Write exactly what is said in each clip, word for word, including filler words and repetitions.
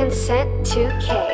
Consent two K.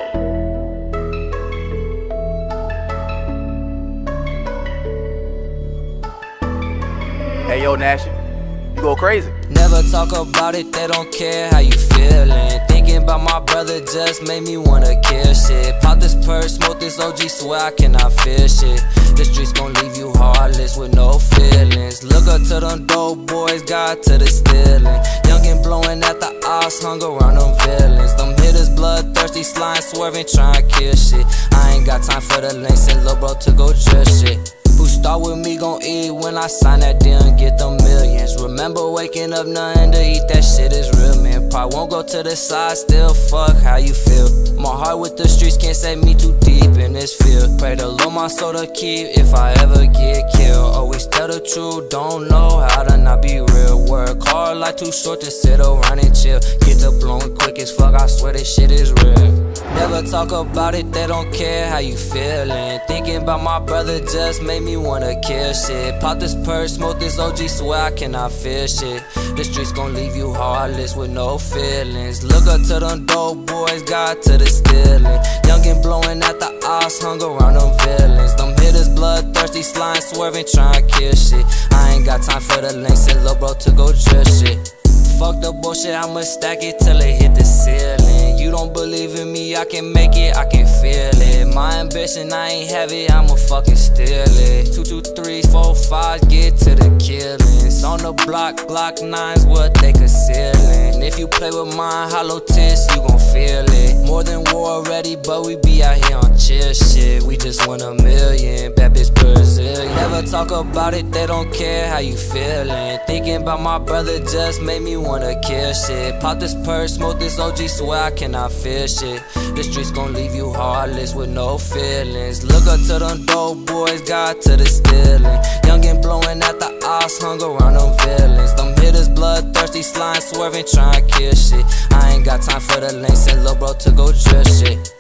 Hey yo, Nash, you go crazy. Never talk about it, they don't care how you feelin'. Thinking about my brother just made me wanna kill shit. Pop this purse, smoke this O G, swear I cannot feel shit. The streets gon' leave you heartless with no feelings. Look up to them dope boys, God to the stealing. Youngin' blowing at the odds, hung around them villains. Them hitters bloodthirsty, slime swerving, tryin' kill shit. I ain't got time for the links and lil' bro to go drift shit. Who start with me gon' eat when I sign that deal and get them millions. Remember waking up nothing to eat, that shit is real, man. Probably won't go to the side, still fuck how you feel. My heart with the streets can't save me too deep in this field. Pray to Lord my soul to keep if I ever get killed. Always tell the truth, don't know how to not be real. Work hard, life too short to sit around and chill. Get to blowing quick as fuck, I swear this shit is real. Never talk about it, they don't care how you feelin'. Thinking about my brother just made me wanna kill shit. Pop this purse, smoke this O G, swear I cannot feel shit. The streets gon' leave you heartless with no feelings. Look up to them dope boys, God to the stealing. Youngin' blowing at the odds, hung around them villains. Them hitters bloodthirsty, slime swerving, tryin' kill shit. I ain't got time for the links and lil' bro to go drift shit. Fuck the bullshit, I'ma stack it till it hit the ceiling. You don't believe in me, I can make it, I can feel it. My ambition, I ain't have it, I'ma fucking steal it. Two, two, three, four, five, get to the killings. On the block, Glock nines, what they concealing. If you play with mine, hollow tips, you gon' feel it. More than war ready, but we be out here on chill shit. We just won a million, bad bitch Brazilian. Never talk about it, they don't care how you feelin'. Thinking about my brother just made me wanna kill shit. Pop this purse, smoke this O G, swear I cannot feel shit. The streets gon' leave you heartless with no feelings. Look up to them dope boys, God to the stealing. Youngin' blowing at the odds, hung around them villains. Them hitters bloodthirsty, slime swerving, tryin' kill shit. I ain't got time for the links and lil' bro to go drift shit.